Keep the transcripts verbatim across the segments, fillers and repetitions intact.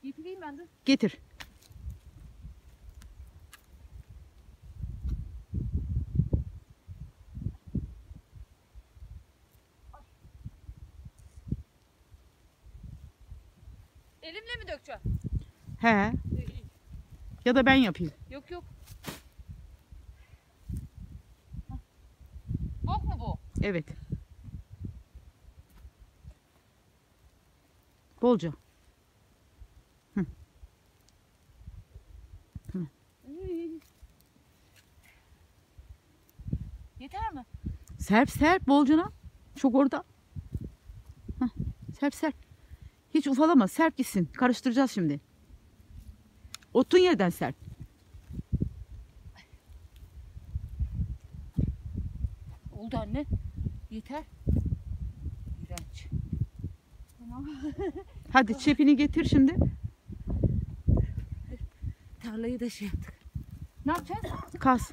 Getireyim ben de. Getir. Elimle mi dökeceğim? He. Ya da ben yapayım. Yok yok. Bok mu bu? Evet. Bolca. Hı. Hı. Yeter mi? Serp serp bolcana. Çok orada. Hah. Serp serp. Hiç ufalama. Serp gitsin. Karıştıracağız şimdi. Otun yerden serp. Oldu anne. Yeter. İğrenç. Tamam. Hadi çepini getir şimdi. Tarlayı da şey yaptık. Ne yapacağız? Kaz.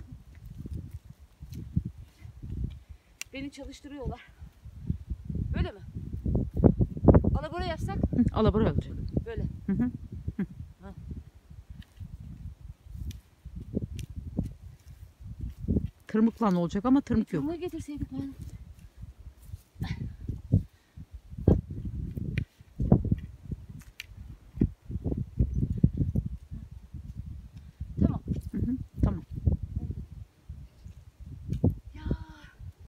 Beni çalıştırıyorlar. Böyle mi? Alabora yapsak Hı, alabora olacak. böyle. Hı hı. Ha. Tırmıkla olacak ama tırmık yok. Tırmığı getirseydik ben.